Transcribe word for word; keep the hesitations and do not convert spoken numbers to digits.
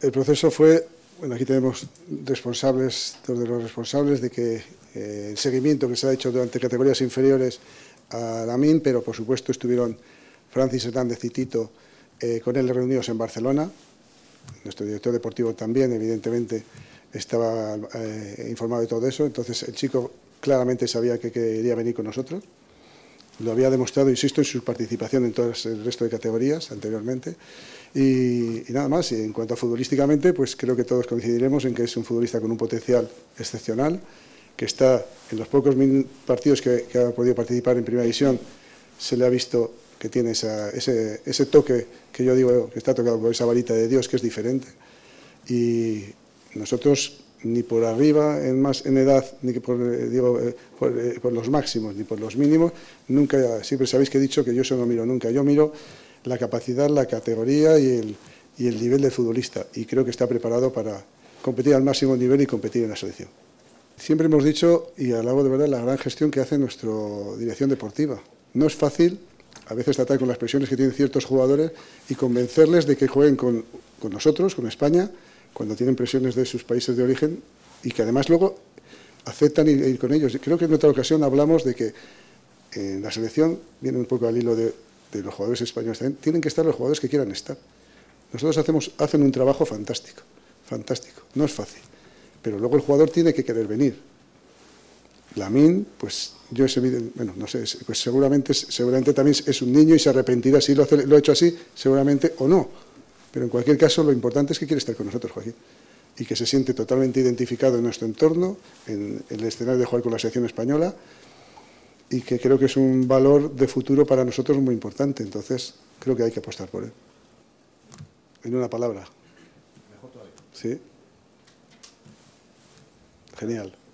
el proceso fue, bueno, aquí tenemos responsables, dos de los responsables de que eh, el seguimiento que se ha hecho durante categorías inferiores a Lamine, pero por supuesto estuvieron Francis Hernández y Tito eh, con él reunidos en Barcelona. Nuestro director deportivo también, evidentemente, estaba eh, informado de todo eso. Entonces, el chico claramente sabía que quería venir con nosotros. Lo había demostrado, insisto, en su participación en todo el resto de categorías anteriormente. Y, y nada más. Y en cuanto a futbolísticamente, pues creo que todos coincidiremos en que es un futbolista con un potencial excepcional, que está en los pocos partidos que, que ha podido participar en Primera División, se le ha visto que tiene esa, ese, ese toque que yo digo que está tocado por esa varita de Dios, que es diferente. Y nosotros, ni por arriba en, más, en edad, ni por, digo, por, por los máximos, ni por los mínimos, nunca, siempre sabéis que he dicho que yo eso no miro nunca. Yo miro la capacidad, la categoría y el, y el nivel del futbolista. Y creo que está preparado para competir al máximo nivel y competir en la selección. Siempre hemos dicho, y alabo de verdad la gran gestión que hace nuestra dirección deportiva. No es fácil a veces tratar con las presiones que tienen ciertos jugadores y convencerles de que jueguen con, con nosotros, con España, cuando tienen presiones de sus países de origen y que además luego aceptan ir, ir con ellos. Creo que en otra ocasión hablamos de que en la selección, viene un poco al hilo de, de los jugadores españoles también, tienen que estar los jugadores que quieran estar. Nosotros hacemos, hacen un trabajo fantástico, fantástico, no es fácil. Pero luego el jugador tiene que querer venir. Lamine, pues yo es evidente, bueno, no sé, pues seguramente, seguramente también es un niño y se arrepentirá si lo, hace, lo ha hecho así, seguramente o no. Pero en cualquier caso lo importante es que quiere estar con nosotros, Joaquín, y que se siente totalmente identificado en nuestro entorno, en, en el escenario de jugar con la selección española, y que creo que es un valor de futuro para nosotros muy importante. Entonces creo que hay que apostar por él. En una palabra. Mejor todavía. Sí. Genial.